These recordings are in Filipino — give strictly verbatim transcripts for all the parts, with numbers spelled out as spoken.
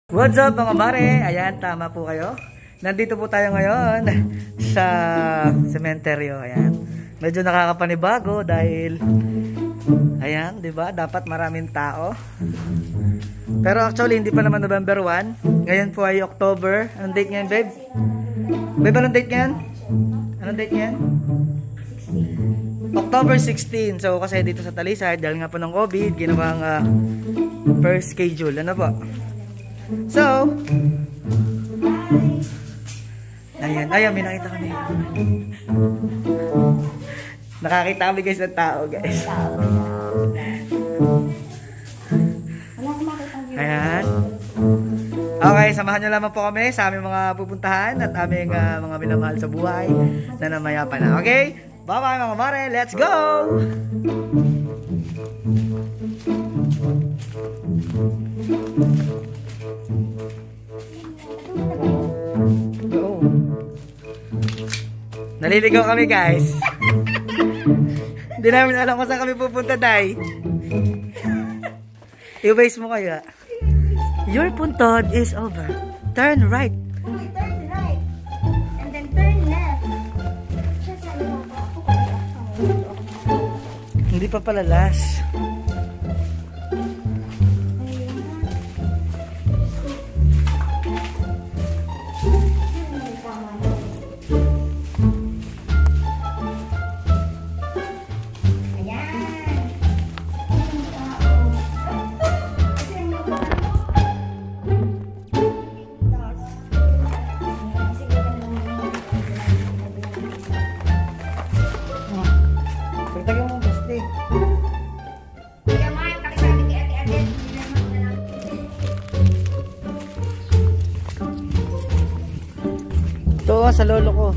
What's up mga mare? Ayan, tama po kayo. Nandito po tayo ngayon sa sementeryo. Ayan. Medyo nakakapanibago dahil ayan, 'di ba? Dapat maraming tao. Pero actually hindi pa naman November first. Ngayon po ay October. Anong date ngayon, babe? Babe, anong date ngayon? Anong date ngayon? October sixteen. So kasi dito sa Talisay dahil nga po ng COVID, ginawang uh, per schedule. Ano po? So, ayan, ayan, may nakita kami. Nakakita kami guys ng tao, guys. Ayan. Okay, samahan nyo lamang po kami sa aming mga pupuntahan at aming uh, mga minamahal sa buhay na namaya pa na. Okay? Bye-bye mga mare, let's go! Go. Naliligaw kami guys. Hindi namin alam kung saan kami pupunta, Day. I-base mo kaya. Your puntod is over. Turn right. Okay, turn right. And then turn left. Hindi pa pala last. Ito sa lolo ko.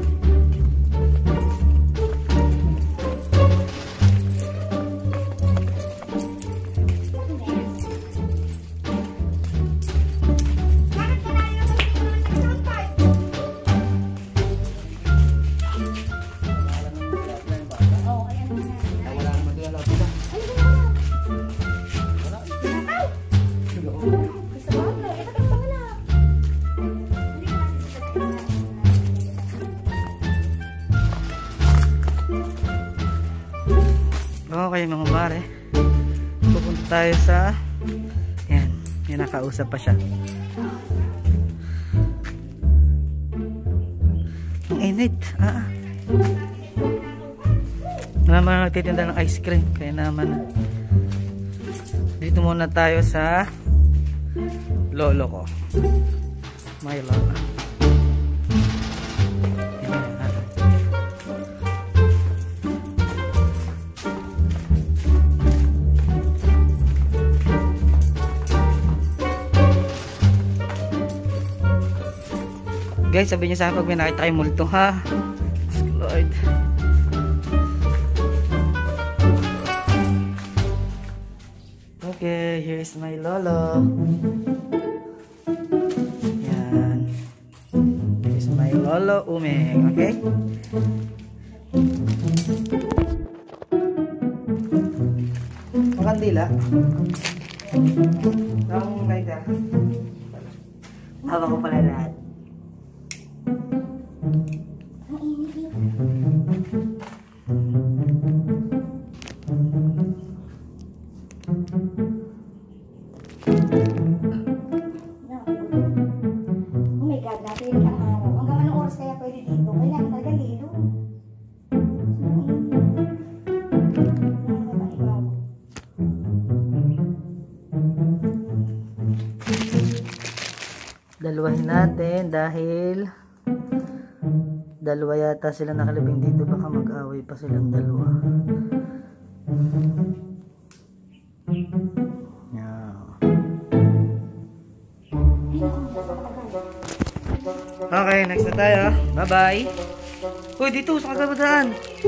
Okay mga mare, pupunta tayo sa yan, yan nakausap pa siya. Ang init ah. Naman nagtitinda ng ice cream, kaya naman dito muna tayo sa lolo ko, my lolo. Guys, sabi niyo sa akin pag may nakita kayong multo, ha? Lord. Okay, here is my lolo. Yan. Here is my lolo Umeng, okay? Makandila. Ang lighter. Hawak ko pala lahat. Oh my God, natin ang araw. Hanggang anong oras kaya pwede dito? Kailangan talaga lilo. Dalawahin natin dahil dalawa yata sila nakalibing dito, baka mag-away pa silang dalawa. Yeah. Okay, next na tayo. Bye bye. Uy, dito sa kagabadaan.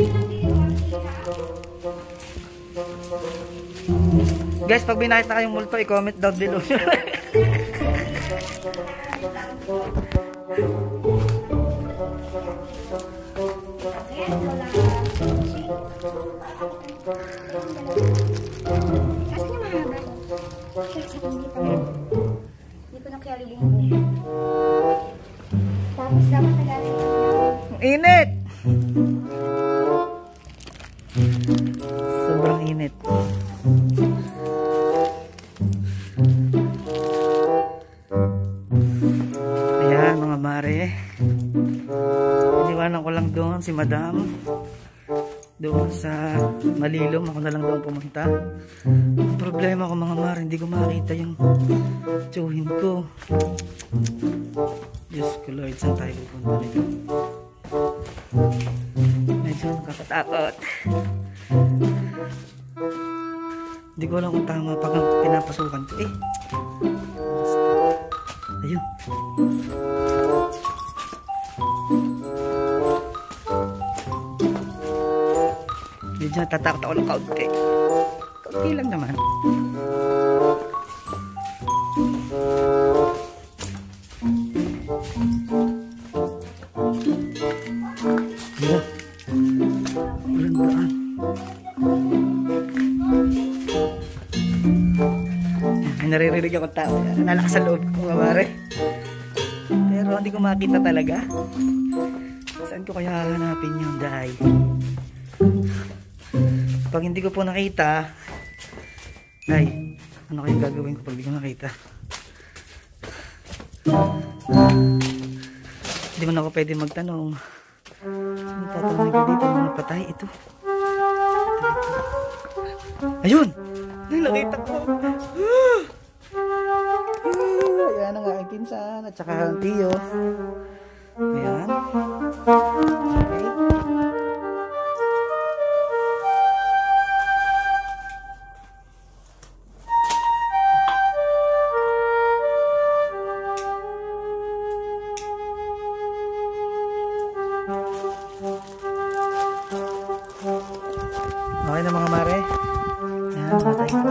Guys, pag binakita kayong multo, i-comment down below. Hindi ko Ano kaya libong-libong? Tapos dapat nagaling. Ang init! Sobrang init. Ayan mga mare. Iniwanan ko lang doon si madam. Doon sa Malilom. Ako na lang doon pumunta. Ang problema ko mga mare, hindi ko makita yung tsuhin ko. Diyos ko Lord, saan tayo pupunta nito? Medyo nakakatakot. Hindi ko alam kung tama pag pinapasukan ko eh. Ayun. Medyo natatakot ako ng kaunti. Kaunti lang naman. Ayan. Walang daan. May naririnig akong tao. Nalak sa loob ko mga mare. Pero hindi ko makita talaga. Saan ko kaya hanapin yung dahi? Pag hindi ko po nakita, ay, ano kayong gagawin ko pag hindi ko nakita? Hindi man ako pwede magtanong. Saan tatanong ko dito mga patay? Ito. Ayun! Nakita ko! Ayan ang aking pinsan at saka ang tiyo. Ayan. Okay. Okay na mga mare. Ayan, matay pa.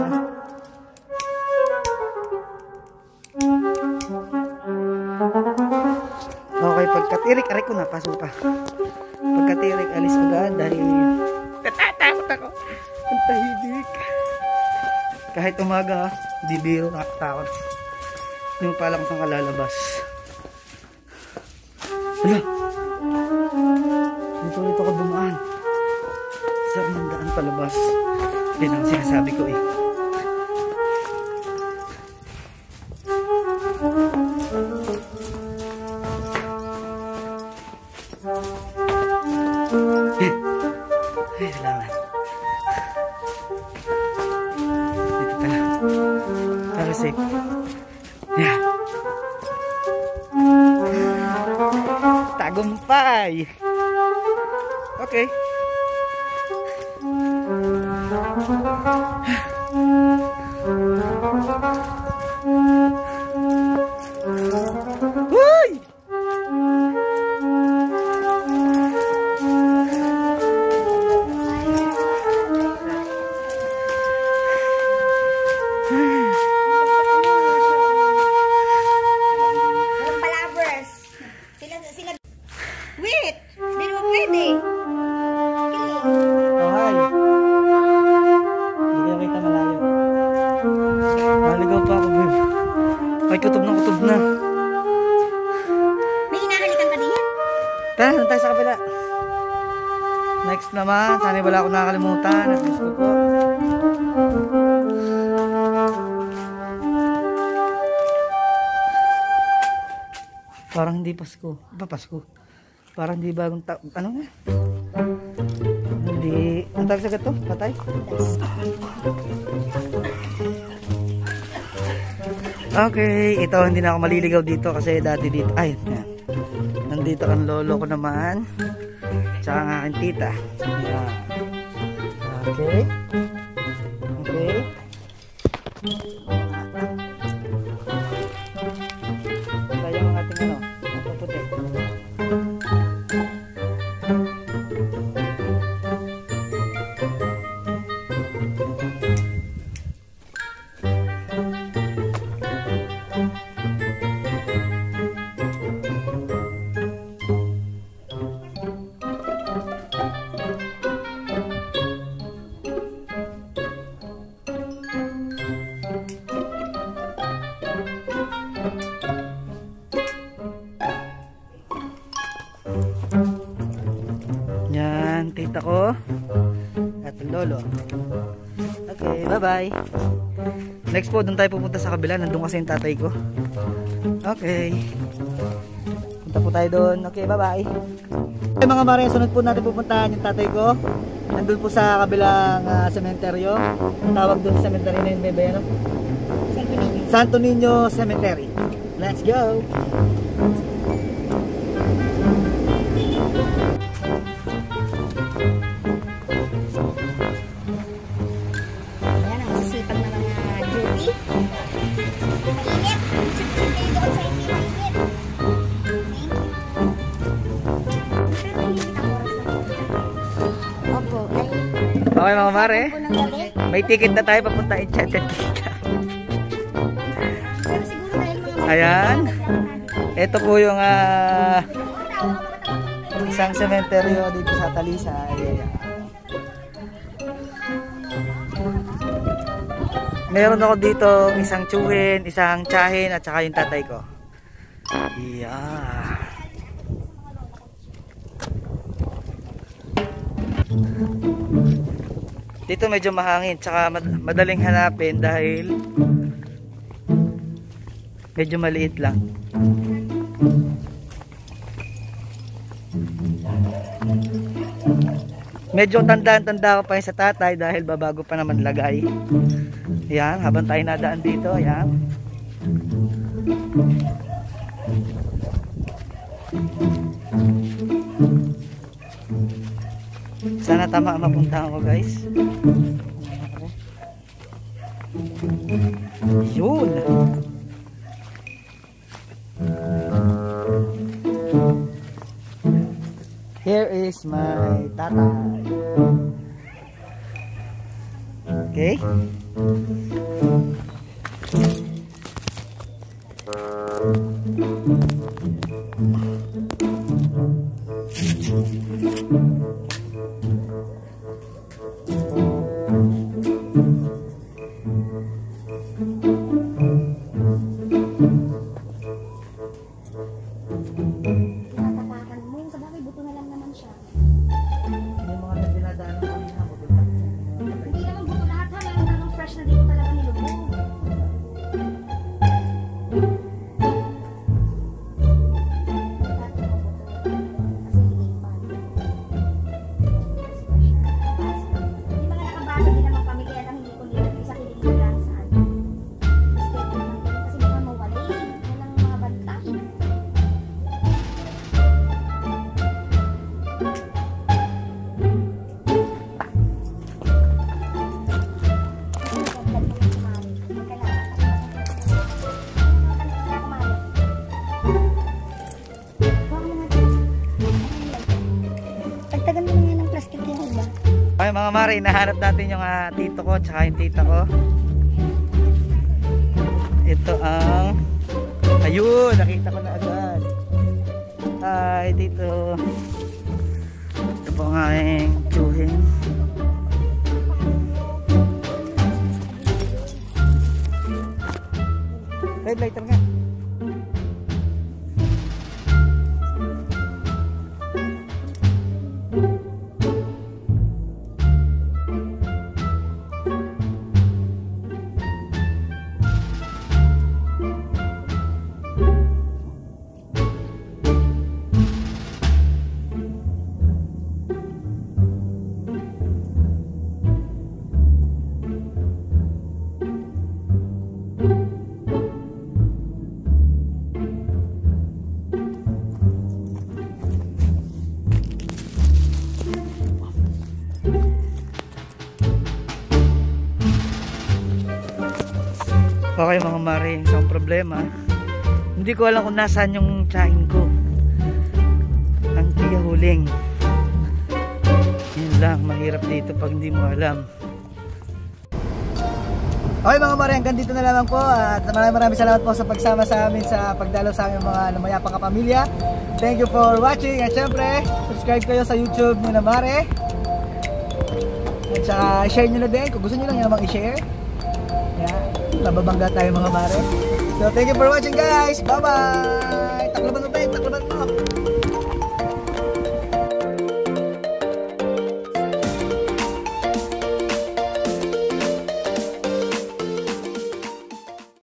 Okay, pagkatirik, aray ko na, paso pa. Pagkatirik, alis agad dahil natatakot ako. Ang tahimik. Kahit umaga, di biro, nakatakot. Hindi mo pa alam kung saan ka lalabas. Hala! Dito ulit ako dumaan. Saan ng daan palabas? Yan ang sinasabi ko eh. Ay, salamat. Dito pala. Para safe. Yeah. Tagumpay! Okay. Uy! Walang palabras. Sila, sila. Wait! Hindi naman pwede. Oh, hi. Hindi kayo kita malayo. Naligaw pa ako, babe. Ay, kutob na kutob na. May hinahalikan ka diyan? Tara, nandun tayo sa kabila. Next naman, sana wala akong nakakalimutan. At gusto ko. Parang hindi Pasko. Ba, Pasko? Parang hindi bagong ta... Ano nga? Hindi... Ang tawag sa gato? Patay? Okay, ito hindi na ako maliligaw dito kasi dati dito. Ay, yan. Nandito ang lolo ko naman. Tsaka ang aking tita. Yan. Okay. Okay. Kaya ang ating ano, mapuputi. bye. Next po, doon tayo pupunta sa kabila. Nandun kasi yung tatay ko. Okay. Punta po tayo doon. Okay, bye bye. Okay mga mare, sunod po natin pupuntahan yung tatay ko. Nandun po sa kabilang uh, sementeryo. Tawag doon sa sementeryo na yun, bebe, ano? Santo Niño Cemetery. Let's go! Ayan ang masisipag na mga duty. Mainit. Sipsipin doon sa hindi mainit. Opo. Okay mga mare, Po ng gabi. may ticket na tayo papunta Enchanted Kingdom. Pero siguro dahil mga Ayan. Ito po yung uh, isang sementeryo dito sa Talisay. Ayan. Meron ako dito isang tsuhin, isang tsahin at saka yung tatay ko. Yeah. Dito medyo mahangin tsaka mad madaling hanapin dahil medyo maliit lang. Medyo tandaan-tanda ko pa yun sa tatay dahil babago pa naman lagay. Ayan, habang tayo nadaan dito, ayan. Sana tama ang mapuntahan ko, guys. Yun. Here is my tatay. Okay. tinatapakan mo. Sa bagay, buto na lang naman siya. Yung mga dinadaan ko kanina mo, diba? Hindi naman buto lahat ha. Meron talagang fresh na dito talaga nilubog. Kasi hindi pa. Yung mga nakabasa din naman kami kaya lang hindi ko nilagay sa kiling lang saan. Mistake naman din kasi baka mawali. Walang mga bantay. Tagtagan mo nga ng plastic yung iba. Okay mga mare, hinahanap natin yung uh, tito ko tsaka yung tita ko. Ito ang ayun, nakita ko na agad. Hi tito. Ito po ang aking tsuhin. Red lighter nga. Okay mga mare, isang problema. Hindi ko alam kung nasaan yung tsahin ko. Ang tiyahuling. Yun lang, mahirap dito pag hindi mo alam. Okay mga mare, hanggang dito na lamang po. At maraming maraming salamat po sa pagsama sa amin sa pagdalo sa aming mga lumayapang kapamilya. Thank you for watching. At syempre, subscribe kayo sa YouTube nyo na mare. At saka share nyo na din kung gusto nyo lang namang i-share. Mababangga tayo mga mare. So thank you for watching guys. Bye bye.